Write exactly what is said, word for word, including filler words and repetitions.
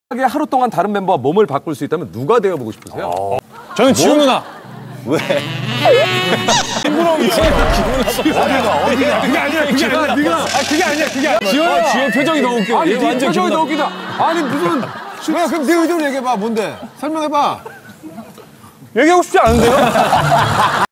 하루 동안 다른 멤버와 몸을 바꿀 수 있다면 누가 되어보고 싶으세요? 어. 저는 지우 누나. 왜? 부러움이야. 어디가 어디가? 그게 아니라 그게 아니라 네가. 아 그게 아니야 그게 아니야. 지효야, 지효 표정이 너무 웃겨. 아니, 얘 네 완전 표정이 기분 너무 웃기다. 아니, 무슨. 왜? 그럼 네 의도를 얘기해봐. 뭔데? 설명해봐. 얘기하고 싶지 않은데요?